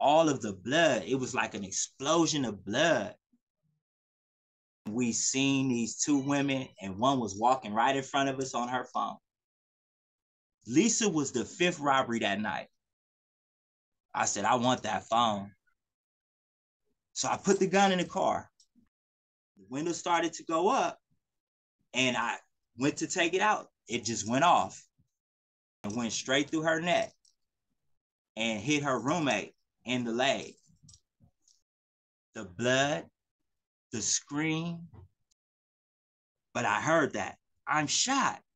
all of the blood. It was like an explosion of blood. We seen these two women, and one was walking right in front of us on her phone. Lisa was the 5th robbery that night. I said, I want that phone. So I put the gun in the car. The window started to go up, and I went to take it out. It just went off and went straight through her neck and hit her roommate in the leg. The blood, the scream, but I heard that. I'm shot.